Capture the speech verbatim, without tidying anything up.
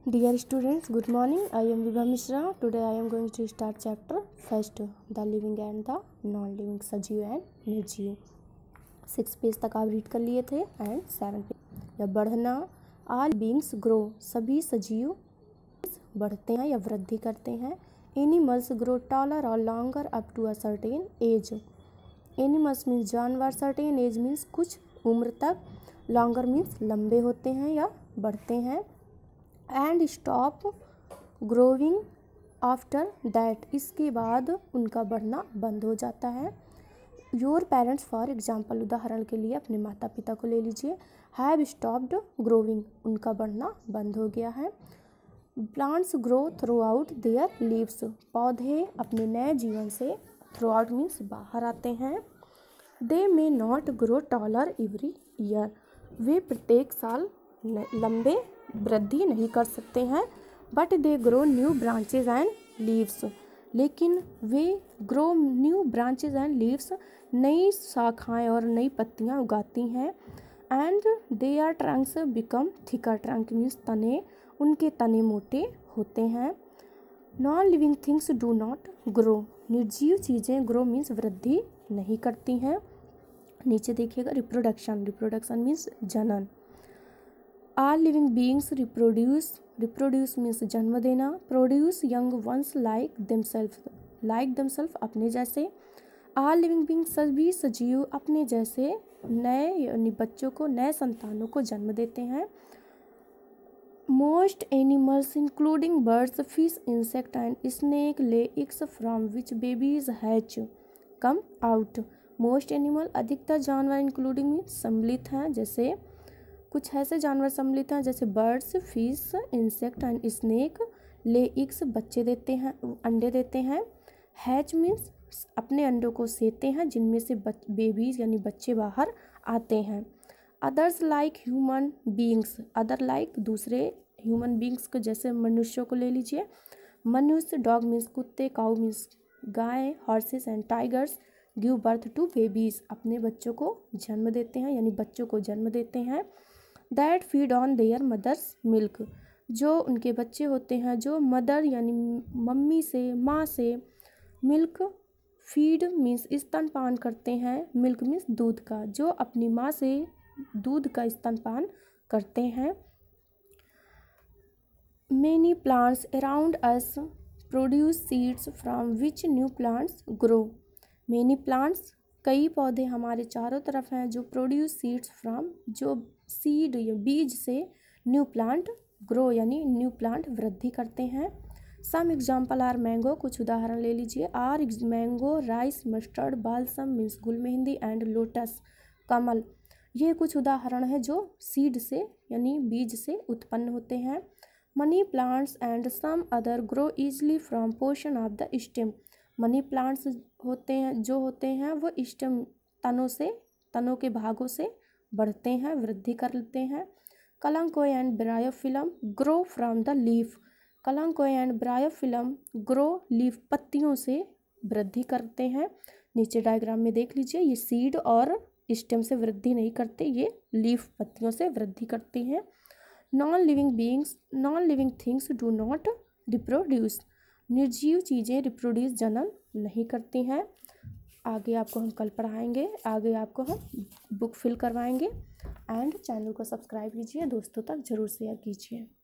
Dear students, good morning. I am Vibha Mishra. Today I am going to start chapter first, the living and the non-living, सजीव and निर्जीव. Six page तक आप read कर लिए थे and seven page. या बढ़ना, all beings grow, सभी सजीव बढ़ते हैं या वृद्धि करते हैं. Animals grow taller or longer up to a certain age. Animals means जानवर, certain age means कुछ उम्र तक, longer means लंबे होते हैं या बढ़ते हैं. And stop growing after that, इसके बाद उनका बढ़ना बंद हो जाता है. योर पेरेंट्स, फॉर एग्जाम्पल, उदाहरण के लिए अपने माता पिता को ले लीजिए. हैव स्टॉप्ड ग्रोविंग, उनका बढ़ना बंद हो गया है. Plants grow throughout their leaves, पौधे अपने नए जीवन से, थ्रू आउट मीन्स बाहर आते हैं. They may not grow taller every year, वे प्रत्येक साल लंबे वृद्धि नहीं कर सकते हैं. But they grow new branches and leaves, लेकिन वे grow new branches and leaves, नई शाखाएं और नई पत्तियां उगाती हैं. And they are trunks become thicker, trunk means तने, उनके तने मोटे होते हैं. Non living things do not grow, निर्जीव चीज़ें ग्रो मीन्स वृद्धि नहीं करती हैं. नीचे देखिएगा रिप्रोडक्शन, रिप्रोडक्शन मीन्स जनन. All living beings reproduce, reproduce means जन्म देना. Produce young ones like themselves, like themselves अपने जैसे. All living beings, सभी सजीव अपने जैसे नए यानी बच्चों को, नए संतानों को जन्म देते हैं. Most animals including birds, fish, insect and snake lay eggs from which babies hatch come out. Most animal, अधिकतर जानवर, including means सम्मिलित हैं, जैसे कुछ ऐसे जानवर सम्मिलित हैं जैसे birds, fish, insect and snake. Lay eggs, बच्चे देते हैं, अंडे देते हैं. हैच मीन्स अपने अंडों को सेते हैं, जिनमें से बेबीज यानी बच्चे बाहर आते हैं. Others like human beings, other like दूसरे ह्यूमन बीइंग्स को, जैसे मनुष्यों को ले लीजिए. मनुष्य, डॉग मीन्स कुत्ते, काऊ मीन्स गाय, horses and tigers give birth to babies, अपने बच्चों को जन्म देते हैं यानी बच्चों को जन्म देते हैं. That feed on their mothers milk, जो उनके बच्चे होते हैं जो मदर यानी मम्मी से, माँ से, मिल्क फीड मीन्स स्तनपान करते हैं. मिल्क मीन्स दूध का, जो अपनी माँ से दूध का स्तनपान करते हैं. Many plants around us produce seeds from which new plants grow. Many plants, कई पौधे हमारे चारों तरफ हैं जो प्रोड्यूस सीड्स फ्रॉम, जो सीड या बीज से न्यू प्लांट ग्रो यानी न्यू प्लांट वृद्धि करते हैं. सम एग्जाम्पल आर मैंगो, कुछ उदाहरण ले लीजिए. Are mango, rice, mustard, balsam means गुल मेहंदी एंड लोटस कमल, ये कुछ उदाहरण हैं जो सीड से यानी बीज से उत्पन्न होते हैं. Money plants and some other grow easily from portion of the stem. Money plants होते हैं जो होते हैं वो स्टेम, तनों से, तनों के भागों से बढ़ते हैं, वृद्धि करते हैं. Kalanchoe and bryophyllum grow from the leaf. Kalanchoe and bryophyllum grow leaf, पत्तियों से वृद्धि करते हैं. नीचे डायग्राम में देख लीजिए, ये सीड और स्टेम से वृद्धि नहीं करते, ये लीफ पत्तियों से वृद्धि करती हैं. Non living beings, non living things do not reproduce, निर्जीव चीज़ें रिप्रोड्यूस जनन नहीं करती हैं. आगे आपको हम कल पढ़ाएंगे, आगे आपको हम बुक फिल करवाएंगे. एंड चैनल को सब्सक्राइब कीजिए, दोस्तों तक ज़रूर शेयर कीजिए.